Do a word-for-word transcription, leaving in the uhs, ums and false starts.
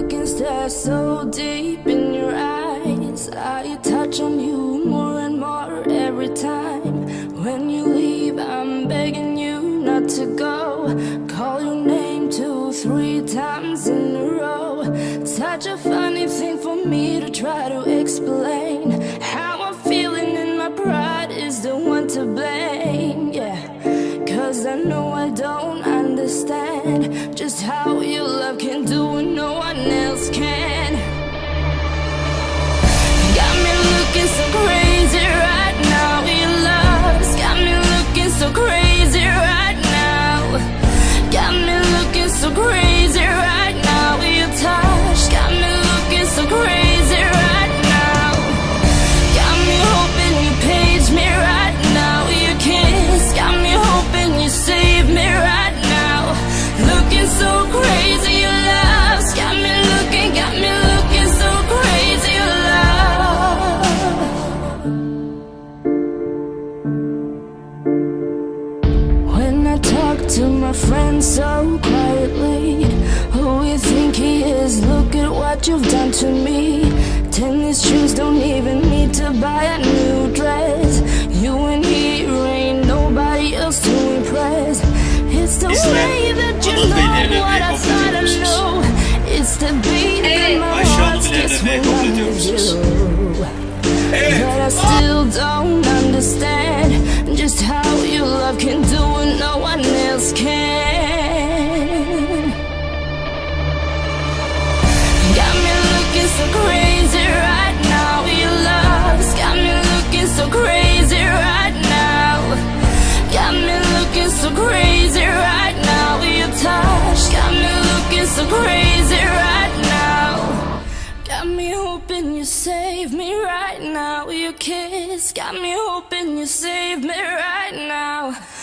look and stare so deep in your eyes. I touch on you more and more every time. When you leave, I'm begging you not to go. Call your name two, three times in a row. Such a funny thing for me to try to explain. How I'm feeling and my pride is the one to blame. Yeah, cause I know I don't understand just how your love can do what no one else can. Got me looking so crazy right now. Your love's got me looking so crazy right now. Got me looking so crazy right now. Your touch got me looking so crazy right now. Got me hoping you page me right now. Your kiss got me hoping you save me right now. Looking so crazy, your love's got me looking, got me looking so crazy, your love. When I talk to my friends so quietly, who you think he is? Look at what you've done to me. Tennis shoes don't even need to buy a new dress. You and he ain't nobody else to impress. It's the way that you know what I thought I knew. It's the beat that my heart gets when I'm with you. But I still don't understand just how your love can do what no one else can. Got me looking so crazy right now. Your love's got me looking so crazy right now. Got me looking so crazy right now. Your touch got me looking so crazy right now. Got me hoping you save me right now. Your kiss got me hoping you save me right now.